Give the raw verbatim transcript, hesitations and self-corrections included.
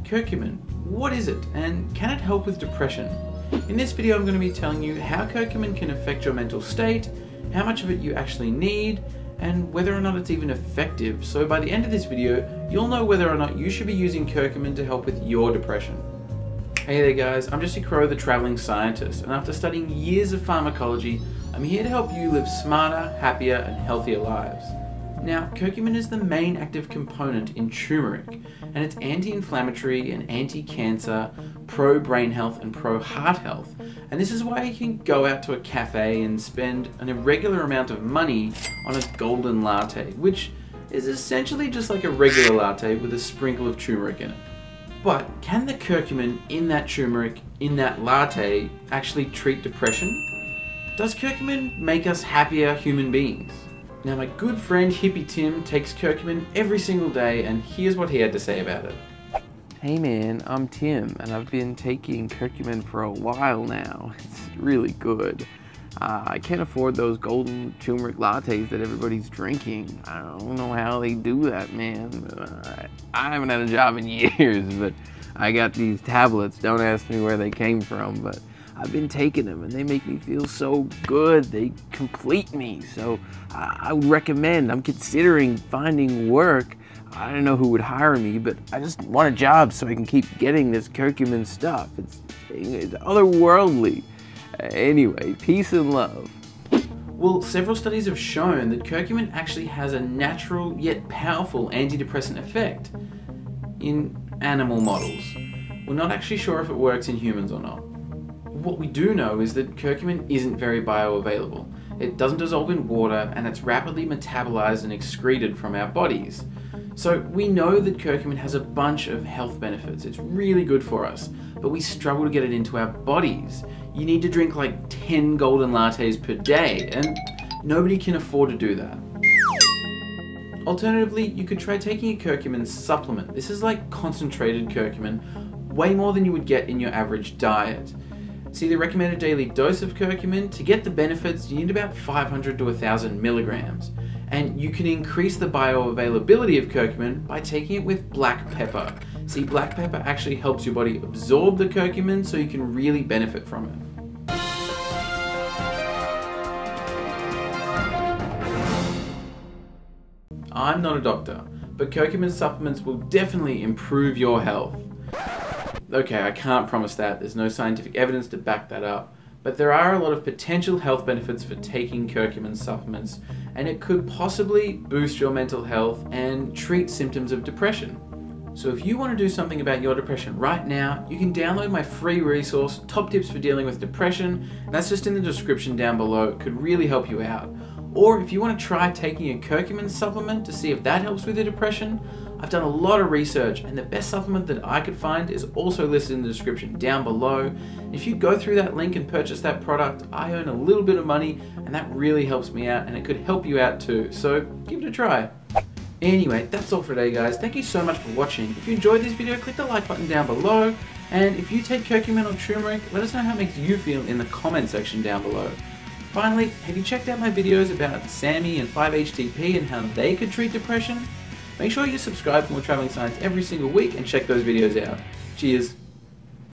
curcumin. What is it, and can it help with depression? In this video I'm going to be telling you how curcumin can affect your mental state, how much of it you actually need, and whether or not it's even effective. So by the end of this video, you'll know whether or not you should be using curcumin to help with your depression. Hey there guys, I'm just Crowe, the traveling scientist, and after studying years of pharmacology, I'm here to help you live smarter, happier, and healthier lives. Now, curcumin is the main active component in turmeric, and it's anti-inflammatory and anti-cancer, pro-brain health and pro-heart health. And this is why you can go out to a cafe and spend an irregular amount of money on a golden latte, which is essentially just like a regular latte with a sprinkle of turmeric in it. But can the curcumin in that turmeric, in that latte, actually treat depression? Does curcumin make us happier human beings? Now my good friend Hippie Tim takes curcumin every single day, and here's what he had to say about it. Hey man, I'm Tim, and I've been taking curcumin for a while now. It's really good. Uh, I can't afford those golden turmeric lattes that everybody's drinking. I don't know how they do that, man. Uh, I haven't had a job in years, but I got these tablets. Don't ask me where they came from, but I've been taking them and they make me feel so good. They complete me. So I, I would recommend, I'm considering finding work. I don't know who would hire me, but I just want a job so I can keep getting this curcumin stuff. It's, it's otherworldly. Anyway, peace and love. Well, several studies have shown that curcumin actually has a natural yet powerful antidepressant effect in animal models. We're not actually sure if it works in humans or not. What we do know is that curcumin isn't very bioavailable. It doesn't dissolve in water, and it's rapidly metabolized and excreted from our bodies. So we know that curcumin has a bunch of health benefits. It's really good for us, but we struggle to get it into our bodies. You need to drink like ten golden lattes per day, and nobody can afford to do that. Alternatively, you could try taking a curcumin supplement. This is like concentrated curcumin, way more than you would get in your average diet. See, the recommended daily dose of curcumin, to get the benefits, you need about five hundred to one thousand milligrams. And you can increase the bioavailability of curcumin by taking it with black pepper. See, black pepper actually helps your body absorb the curcumin so you can really benefit from it. I'm not a doctor, but curcumin supplements will definitely improve your health. Okay, I can't promise that. There's no scientific evidence to back that up. But there are a lot of potential health benefits for taking curcumin supplements, and it could possibly boost your mental health and treat symptoms of depression. So if you want to do something about your depression right now, you can download my free resource, Top Tips for Dealing with Depression. That's just in the description down below. It could really help you out. Or if you want to try taking a curcumin supplement to see if that helps with your depression, I've done a lot of research, and the best supplement that I could find is also listed in the description down below. And if you go through that link and purchase that product, I earn a little bit of money, and that really helps me out, and it could help you out too. So give it a try. Anyway, that's all for today guys. Thank you so much for watching. If you enjoyed this video, click the like button down below. And if you take curcumin or turmeric, let us know how it makes you feel in the comment section down below. Finally, have you checked out my videos about SAMe and five H T P and how they could treat depression? Make sure you subscribe for more traveling science every single week and check those videos out. Cheers!